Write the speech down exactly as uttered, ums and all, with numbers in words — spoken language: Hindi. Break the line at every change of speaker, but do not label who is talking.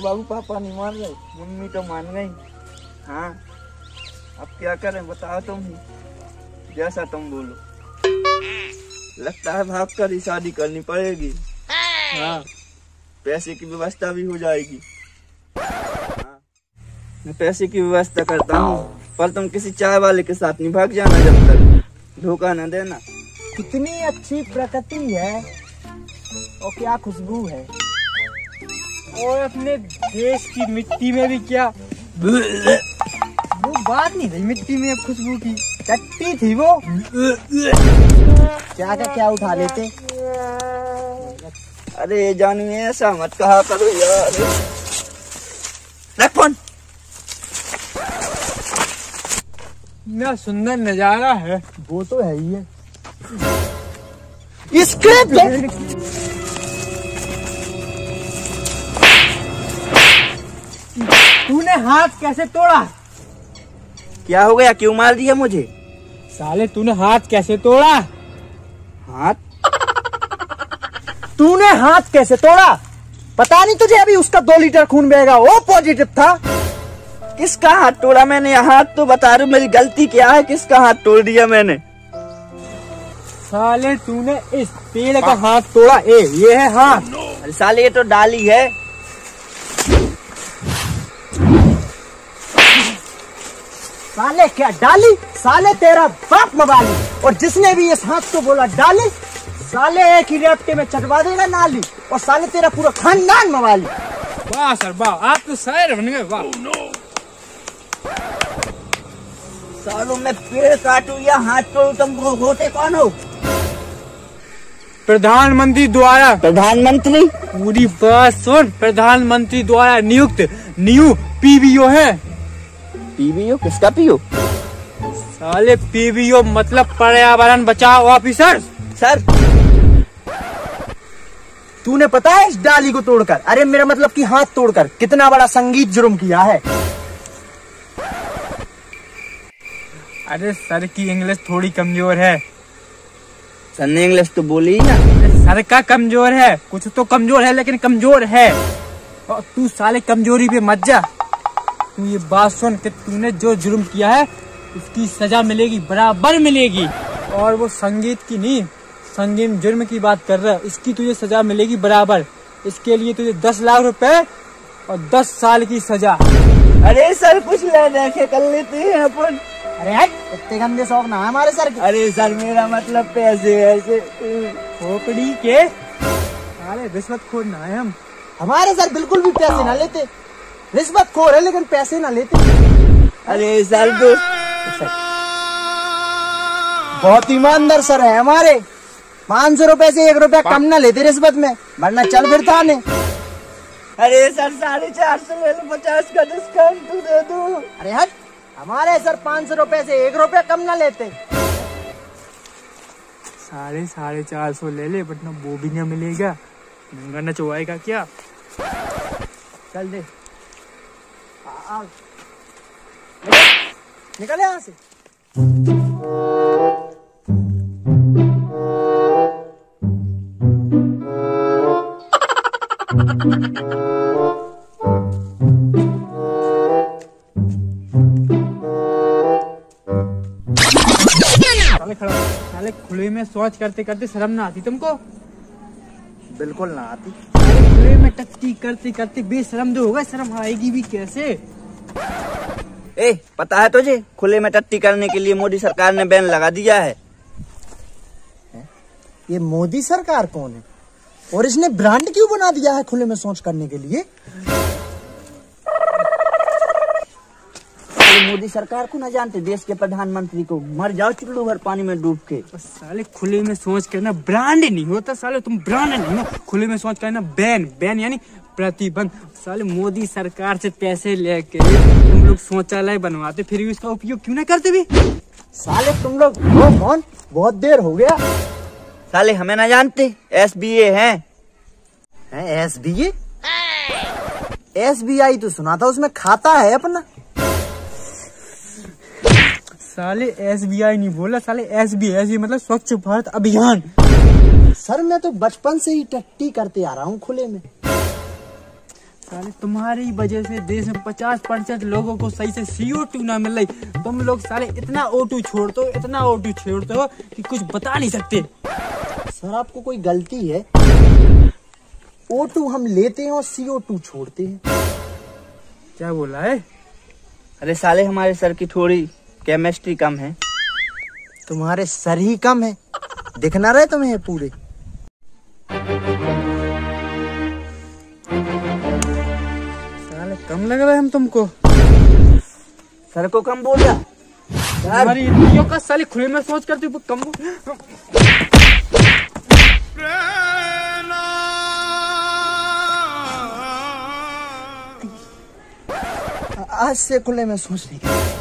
बाबू पापा नहीं मान गए, मम्मी तो मान गई। हाँ अब क्या करें बताओ तुम ही, जैसा तुम बोलो। लगता है भाग कर ही शादी करनी पड़ेगी। हाँ पैसे की व्यवस्था भी हो जाएगी। हाँ मैं पैसे की व्यवस्था करता हूँ, पर तुम किसी चाय वाले के साथ नहीं भाग जाना, जब तक धोखा न देना।
कितनी अच्छी प्रकृति है और क्या खुशबू है, और अपने देश की मिट्टी में भी क्या वो बात नहीं रही, मिट्टी में खुशबू की टट्टी थी वो। क्या क्या क्या उठा लेते।
अरे जानिए ऐसा मत कहा करो यार। रख फोन।
ना सुंदर नजारा है, वो तो है ही है।
स्क्रिप्ट
तूने हाथ कैसे तोड़ा?
क्या हो गया, क्यों मार दिया मुझे?
साले तूने हाथ कैसे तोड़ा?
हाथ?
तूने हाथ कैसे तोड़ा? पता नहीं तुझे अभी उसका दो लीटर खून बहेगा, वो पॉजिटिव था।
किसका हाथ तोड़ा मैंने? हाथ तो बता रहा हूँ, मेरी गलती क्या है, किसका हाथ तोड़ दिया मैंने?
साले तूने इस पेड़ का हाथ तोड़ा। ए ये है हाथ।
अरे साले ये तो डाली है।
साले क्या डाली? साले तेरा बाप मवाली, और जिसने भी इस हाथ को बोला डाली, साले एक ही रेपटे में चटवा देगा नाली, और साले तेरा पूरा खानदान मवाली। वाह सर वाह, आप तो शायर बन गए। वाह
सालों में पेड़ काटू या हाथ तोड़ू, तुम होते कौन हो?
प्रधानमंत्री द्वारा।
प्रधानमंत्री?
पूरी बात सुन। प्रधानमंत्री द्वारा नियुक्त न्यू पीबीओ है।
पीबीओ? किसका पीओ?
साले पीबीओ मतलब पर्यावरण बचाओ ऑफिसर।
सर
तूने पता है इस डाली को तोड़कर, अरे मेरा मतलब कि हाथ तोड़कर, कितना बड़ा संगीत जुर्म किया है? अरे सर की इंग्लिश थोड़ी कमजोर है।
सर ने इंग्लिश तो बोली ना।
सर का कमजोर है, कुछ तो कमजोर है लेकिन कमजोर है। और तू साले कमजोरी पे मत जा। तू ये बात सुन कि तूने जो जुर्म किया है उसकी सजा मिलेगी, बराबर मिलेगी। और वो संगीत की नहीं, संगीन जुर्म की बात कर रहा है, इसकी तुझे सजा मिलेगी बराबर। इसके लिए तुझे दस लाख रुपए और दस साल की सजा।
अरे सर कुछ ले देखे कर लेते हैं अपन।
अरे इतने गंदे शौक ना है हमारे सर के।
अरे सर मेरा मतलब पैसे ऐसे
खोपड़ी के साले रिश्वत खोर ना है हम। हमारे सर बिल्कुल भी पैसे ना लेते, रिश्वत खोर है लेकिन पैसे ना लेते।
अरे सर दोस्त
बहुत ईमानदार सर है हमारे। पाँच सौ रुपए से एक रुपया कम ना लेते रिश्वत में, वरना चल फिर थाने।
अरे सर साढ़े चार सौ ले लो, पचास का डिस्काउंट तो दे दो।
अरे हट, हमारे सर पाँच सौ रुपए से एक रुपया कम ना लेते। साढ़े साढ़े चार सौ ले ले, बट ना वो भी ना मिलेगा, महंगा न चुवाएगा क्या? चल दे आ, आ, निकल यहाँ से। साले खड़ा, साले खुले में शौच करते करते शर्म ना आती तुमको?
बिल्कुल ना आती।
खुले में टट्टी करते करते बेशरम जो होगा, शर्म आएगी भी कैसे?
ए पता है तुझे, खुले में टट्टी करने के लिए मोदी सरकार ने बैन लगा दिया है।
ये मोदी सरकार कौन है और इसने ब्रांड क्यों बना दिया है खुले में शौच करने के लिए?
मोदी सरकार को ना जानते, देश के प्रधानमंत्री को। मर जाओ चुल्लू भर पानी में डूब के।
साले खुले में शौच करना ब्रांड नहीं होता, साले तुम ब्रांड नहीं हो। खुले में शौच करना बैन, बैन यानी प्रतिबंध। साले मोदी सरकार से पैसे लेके तुम लोग शौचालय बनवाते, फिर भी उसका उपयोग क्यों ना करते भी? साले तुम लोग हो कौन? बहुत देर हो गया।
साले हमें ना जानते, एस बी ए है।
S B A? S B I तो सुना था, उसमें खाता है अपना। साले एस बी आई नहीं बोला, साले एस बी आई मतलब स्वच्छ भारत अभियान। सर मैं तो बचपन से ही टट्टी करते आ रहा हूँ खुले में। साले तुम्हारी वजह से देश में पचास परसेंट लोगों को सही से सी ओ टू ना मिल रही। तुम लोग साले इतना ओ टू छोड़ते हो, इतना ओ टू छोड़ते हो कि कुछ बता नहीं सकते।
सर आपको कोई गलती है? ओ टू हम लेते हैं और सी ओ टू छोड़ते हैं।
क्या बोला है?
अरे साले हमारे सर की थोड़ी केमिस्ट्री कम है।
तुम्हारे सर ही कम है, दिख ना रहे तुम्हें पूरे।
साले कम लग रहा है हम तुमको।
सर को कम बोल रहा।
तुम्हारी इतनियों का साले खुले में सोच करते हो कम।
आज से खुले में सोच नहीं।